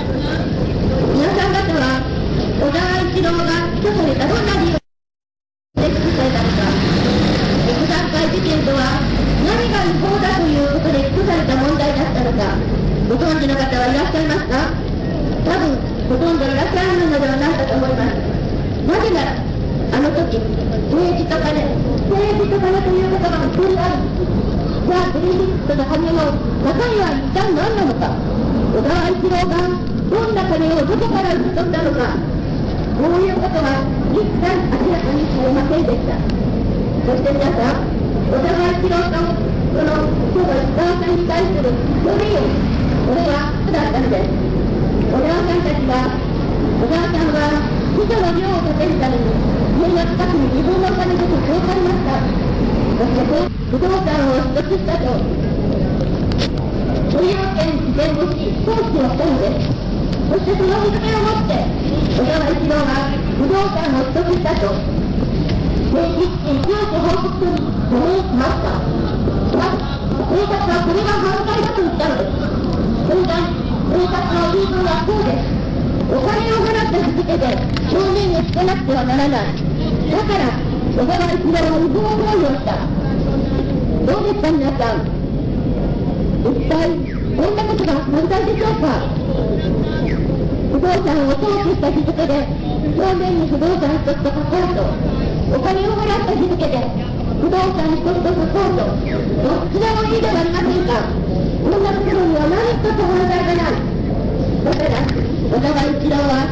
皆さん方は小沢一郎が起訴されたどんな理由で起訴されたのか、六段階事件とは何が違法だということで起訴された問題だったのか、ご存知の方はいらっしゃいますか？多分ほとんどいらっしゃるのではないかと思います。なぜならあの時政治と金ということが一人ある。じゃあクレジットの金の中身は一体何なのか、小沢一郎がどんな金をどこから受け取ったのか、こういうことは一切明らかにされませんでした。そして皆さん、小沢一郎とその今日の石川さんに対する処理を、これは普だったのです。小沢さんたちが、小沢さんは秘書の寮を建てるために家の近くに自分のお金で紹介ました。そして不動産を取得したと所有権自然をし投資をしたのです。そしてその認めをもって小沢一郎が不動産を取得したと政治資金収支報告書に署名しました。しかし警察はこれが犯罪だと言ったのです。現在警察の言い分はこうです。お金を払った日付で証明につけなくてはならない。だから小沢一郎は違法行為をした。どうですか皆さん、一体どんなことが犯罪でしょうか。不動産を登記した日付で表面に不動産一つと書こうと、お金を払った日付で不動産一つと書こうと、どっちでもいいではありませんか。こんなところには何一つ犯罪がない。だから小沢一郎は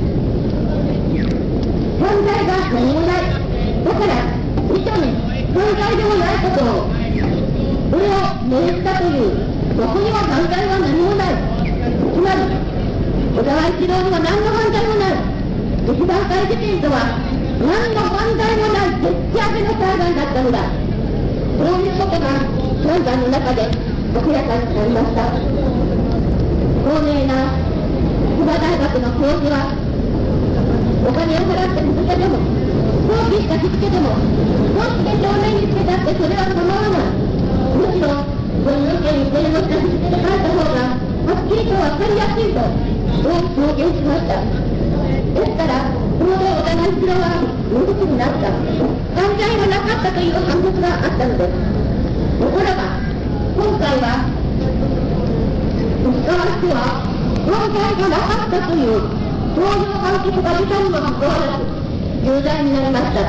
犯罪が何もない。だから認め犯罪でもないことをこれを命じたという、そこには犯罪は何もない。つまり小沢一郎には何の犯罪もない。一段階事件とは何の犯罪もないでっち上げの裁判だったのだ。そういうことが裁判の中で明らかになりました。高名な筑波大学の教授は、お金を払った日付でも登記した日付でもどうして証明につけたってそれは構わない。むしろ所有権に提示した日付で書いた方がはっきりと分かりやすいとそう表現しました。ですからちょうど小沢一郎は無実になった、犯罪がなかったという判決があったのです。ところが今回は石川氏は犯罪がなかったというそういう判決が出たにもかかわらず有罪になりました。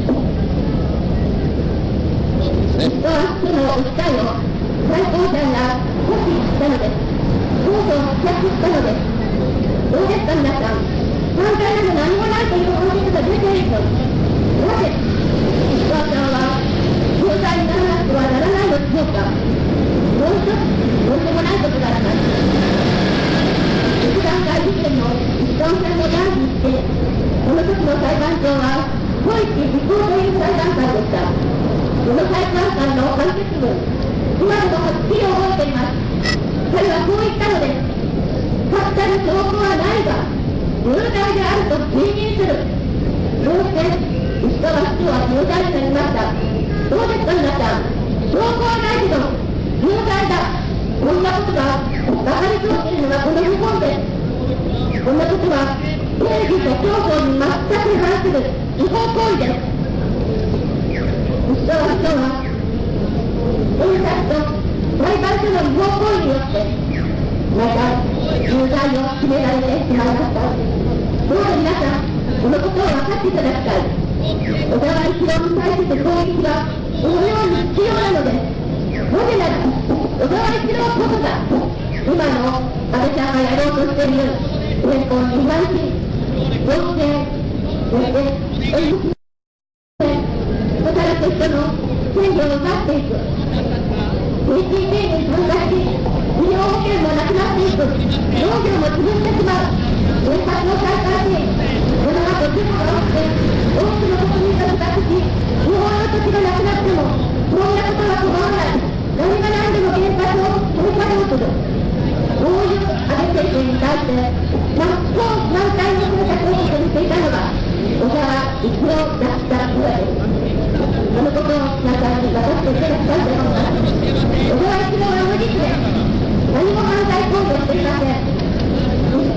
石川氏の訴えを最高裁が拒否したのです。控訴を棄却したのです。どうですか皆さん、犯罪など何もないという判決が出ていると、なぜ石川さんは有罪にならなくてはならないのでしょうか。もう一つとんでもないことがあります。一段階事件の石川さんの第一で、この時の裁判長は小池時効という裁判官でした。この裁判官の判決文、今でもはっきり覚えています。彼はこう言ったのです。確たる証拠はないが有罪であると推認する。そうして石川市長は有罪になりました。どうですか皆さん、証拠はないけど有罪だ、こんなことが馬鹿に通っているのがこの日本です。こんなことは正義と競争に全く反する違法行為です。石川市長は検察と裁判所の違法行為によってまた有罪を決められてしまいました。どうぞ皆さん、このことを分かっていただきたい。小沢一郎に対する攻撃がこのように必要なのです。なぜなら小沢一郎こそが今の安倍さんがやろうとしている憲法に違反し、同性、そして演説働く人の権利を奪っていく、PTT に参加し、医療保険もなくなっていく、農業も潰してしまう、原発の再開にこの後事故が起きて多くの国民が被爆し、日本の土地がなくなってもそんなことは構わない。何が何でも原発を取り替えようとする、こういう安倍政権に対して真っ向反対の政策をしていたのが小沢一郎だったぐらいです。そのことを皆さんに分かっていただきたいと思います。小沢一郎は無実で何も犯罪行為をしていません。石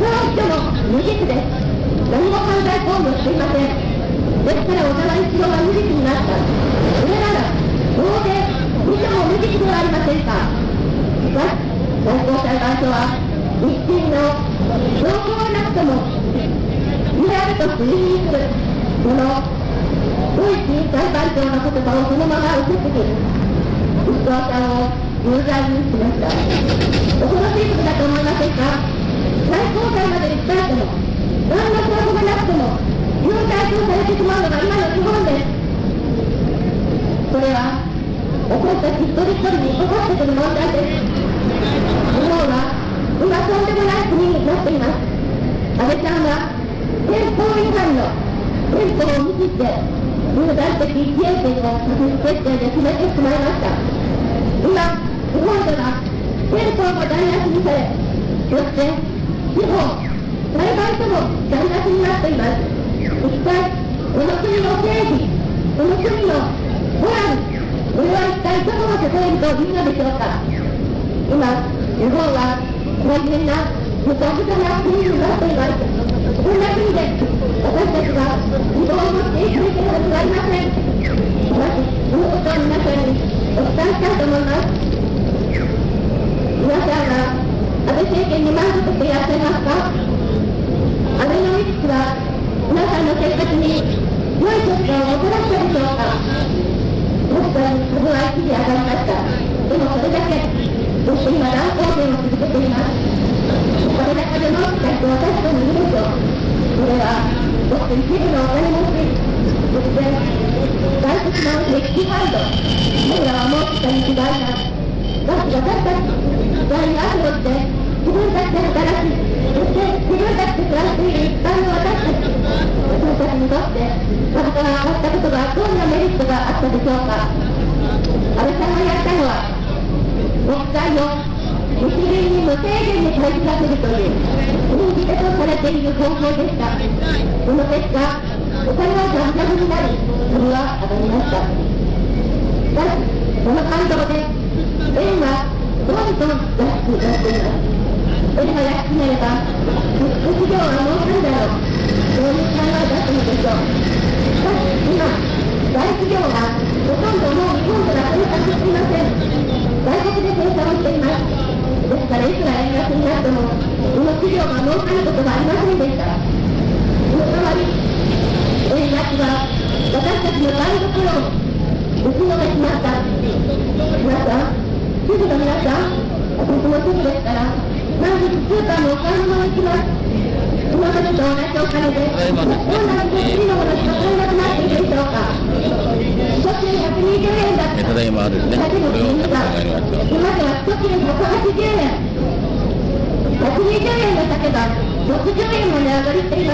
です。何も犯罪行為をしていません。ですから小沢一郎は無実になった。それなら当然以上無実ではありませんか。しかし最高裁判所は一審の証拠がなくともリアルと推認するこのドイツ裁判長の言葉をそのまま受け継ぎ石川さんを有罪にしました。恐ろしいことだと思いませんか。最高裁までに伝えても何の証拠がなくても有罪とされてしまうのが今の基本です。それは私たち一人一人にかかってくる問題です。日本は今とんでもない国になっています。安倍さんは憲法違反の憲法を無視して有罪的自衛権を閣議決定で決めてしまいました。今日本では憲法も台無しにされ、そして司法裁判所も台無しになっています。一体この国の正義、この国のモラル、これは一体どこの世界というのでしょうか。今日本は大変なむちゃくちゃな国になっています。こんな国で私たちが希望を持って生きていけるはずがありません。しかしこのことを皆さんにお伝えしたいと思います。皆さんは安倍政権に満足していらっしゃいますか。アベノミクスは皆さんの生活に良い結果をもたらしたでしょうか。確かに株は一時上がりました。でもそれだけそして今乱高下を続けています。これだけでもしかして私ともいるでしょう。それはごく一部のお金持ち、そして外国の歴史ファンド、僕らは思ってたに違いない。私たち時代に悪をして自分たちで働き、そして自分たちで暮らしている一般の私たちにとって株価が上がったことがどんなメリットがあったでしょうか。安倍さんがやったのは国債を日銀に無制限に借りさせるという人気でとされている方法でした。その結果お金はジャブジャブになり株は上がりました。しかしその反動で円はどんどん安くなっています。円が安くなれば企業は儲かるだろう、そういう考えだったのでしょう。しかし今大企業はほとんどもう日本では生産していません。外国で生産をしています。ですからいくら円安になってもこの企業が儲かることはありませんでした。その代わり円安は私たちの台所を打ちのめしました。皆さん、主婦の皆さん、私も主婦ですから毎日スーパーのお買い物に行きます。その時と同じお金でどんなに欲しいのものしか買えなくなっているでしょうか。1切れ120円だっただけの金利が今では1切れ180円、120円の酒が60円も値上がりしています。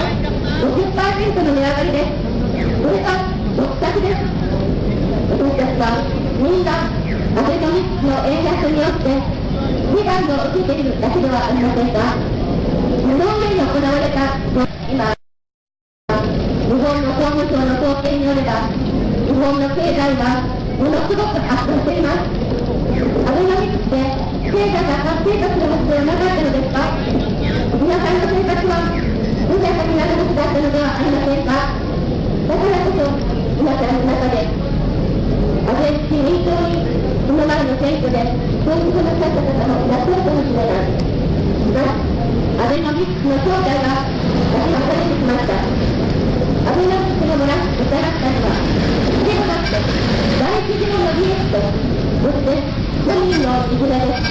50% の値上がりです。これが独作です。私たちはみんなアベノミクスの円安によって被害を受けているだけではありませんか。無能面に行われた今日本の法務省の統計によれば日本の経済はものすごく悪化しています。アベノミクスで経済が活性化するはずではなかったのですか。皆さんの生活は無駄になるはずだったのではありませんか。だからこそ皆さんの中で安倍自民党にその前の選挙でそういうことなさった方もいらっしゃるかもしれない。しかしアベノミクスの正体が明らかにしました。アベノミクスのもらしく疑ったにはではなくて大企業の利益とそして庶民のいずれです。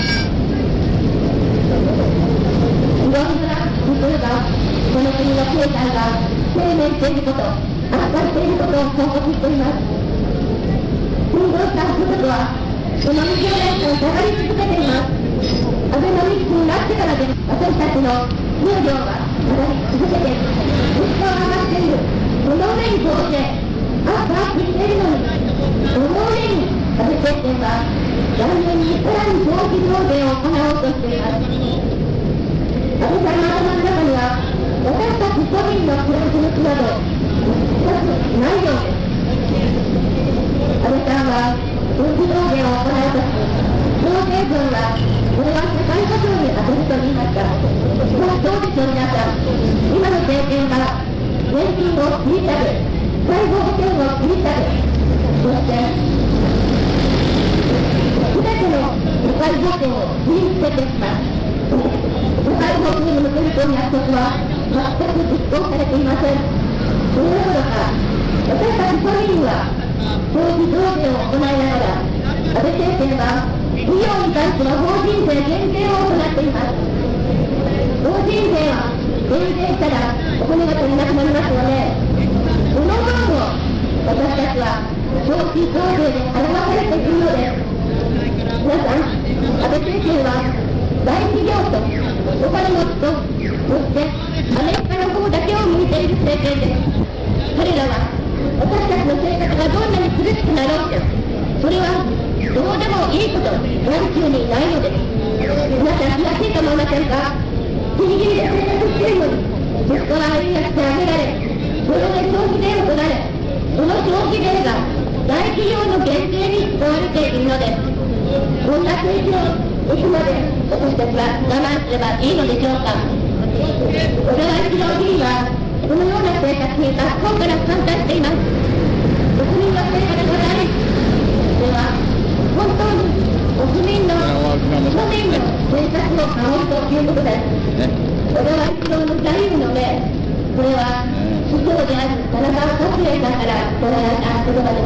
いろんな工夫がこの国の経済が低迷していること、悪化していることを報告しています。運動したことはこの20年間下がり続けています。アベノミクスになってからで私たちの給料が下がり続けて物価が上がっている。この上に当然アップしているのにこの上に安倍政権は来年にさらに消費増税を行おうとしています。安倍さんの頭の中には私たち庶民の暮らし向きなど一つないようです。安倍さんは消費増税を行うとき増税分はこれは社会保障に充てると言いました。どうでしょう皆さん。今の切り下げ、介護保険を切り下げ、そして、すべての社会保険を切り捨ててしまう。社会保険に向けるという約束は全く実行されていません。それどころか、私たち都民は消費増税を行いながら、安倍政権は医療に対しては法人税減税を行っています。法人税は減税したらお金が足りなくなりますので、その分を私たちは消費増税で払わされているのです。皆さん、安倍政権は大企業とお金持ちと、そしてアメリカの方だけを向いている政権です。彼らは私たちの生活がどんなに苦しくなろうと、それはどうでもいいこと眼中にないのです。皆さん気がついて思いませんか？ギリギリで生活しているのに物価は円安で上げられ、それで消費税を取られ、その消費税が大企業の減税に使われているのです。こんな政治をいつまで私たちは我慢すればいいのでしょうか。小川一郎議員はこのような生活に真っ向から反対しています。国民の生活が大事では、本当に国民の庶民の生活を守るということです。小川一郎の座右の銘、これは師匠である田中角栄さんから伝えられた言葉です。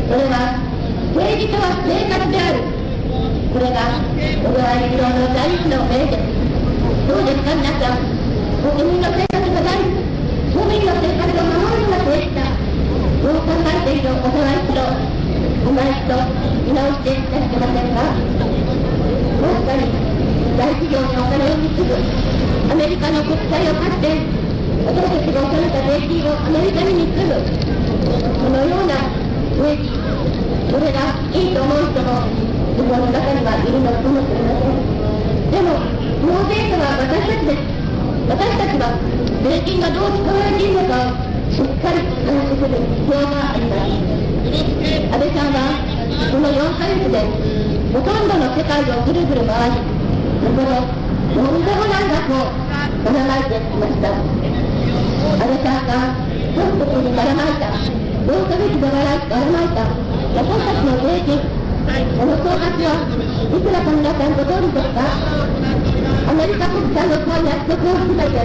それは政治とは生活である。これが小川一郎の座右の銘です。どうですか皆さん。国民の生活が大事、庶民の生活を守るのが政治だ。そう考えている小川一郎、今一度見直していただけませんか。確かに大企業にお金を貢ぐ、アメリカの国債を買って私たちが納めた税金をアメリカに貢ぐ、そのような政治、それがいいと思う人も日本の中にはいるのかもしれません。でも納税者は私たちです。私たちは税金がどう使われているのかをしっかり話してくる必要があります。安倍さんはこの4ヶ月でほとんどの世界をぐるぐる回り、そこでとんでもない額をばらまいてきました。安倍さんが韓国にばらまいた、4ヶ月でばらまいた私たちの税金、その総額はいくらか皆さんご存知ですか？アメリカ国債の約束を含めて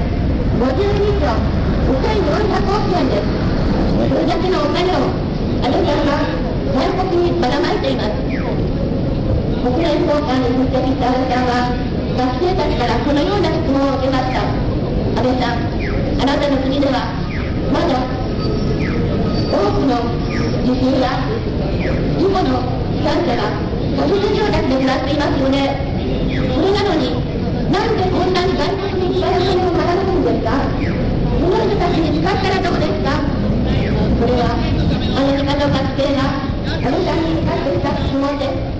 52兆5400億円です。それだけのお金を安倍さんが外国にばらまいています。国連総会に出席した安倍さんは学生たちからこのような質問を受けました。安倍さん、あなたの国ではまだ多くの地震や事故の被災者が仮設住宅で暮らしていますよね。それなのになんでこんなに外国に行きたいお金を払うんですか？その人たちに使ったらどうですか？これはアメリカの学生が安倍さんに向かってした質問です。